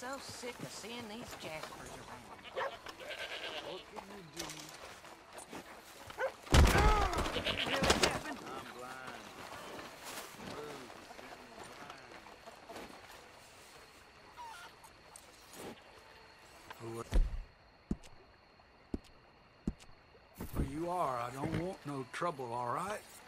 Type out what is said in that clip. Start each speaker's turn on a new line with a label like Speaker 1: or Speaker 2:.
Speaker 1: so sick of seeing these Jaspers around.
Speaker 2: What can you do?
Speaker 1: Really, Captain?
Speaker 2: I'm blind. Move, sent me blind.
Speaker 3: Where you are, I don't want no trouble, all right?